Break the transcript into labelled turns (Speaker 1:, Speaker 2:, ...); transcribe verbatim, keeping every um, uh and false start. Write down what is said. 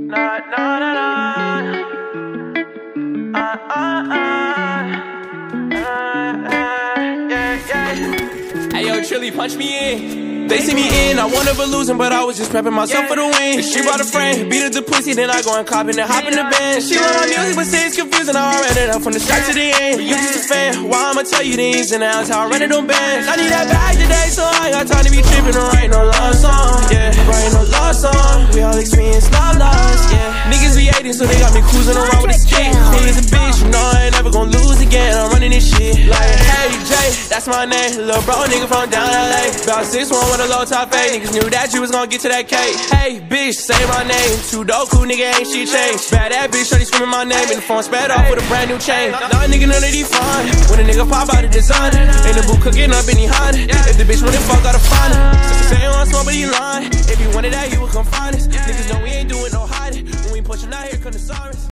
Speaker 1: Nah, nah, nah, nah. Uh, uh, uh. Uh, uh, yeah, yeah.
Speaker 2: Hey yo, Trilly, punch me in. They see me in, I wanna but losing, but I was just prepping myself for the win. She brought a friend, beat her the pussy, then I go and cop and hop in the band. She love my music, but say it's confusing, I already it up from the start to the end. You just a fan, why I'ma tell you the ins and outs, how I ran it on bands. I need that bag today, so I ain't got time to be tripping or writing no love song, yeah. Writing no love song, we all experience love loss, yeah. Niggas be hating, so they got me cruising around with a stick. Cool as a bitch, you know I ain't never gonna lose again, I'm running this shit. Like, hey Jay, that's my name, little bro nigga from down L A. About six one with a low top fade. Niggas knew that you was gonna get to that cake. Hey, bitch, say my name. Too dope, cool nigga, ain't shit changed. Bad that bitch, shorty screaming my name. And the phone sped off with a brand new chain. Nah, nigga, none of these fine. When a nigga pop out the designer, in the boot cooking up any Honda. If the bitch wanna fuck, gotta find her. So say you want smoke, but he lying. If you wanted that, you would come find us. Niggas know we ain't doing no hiding. When we pushing out here, come the sirens.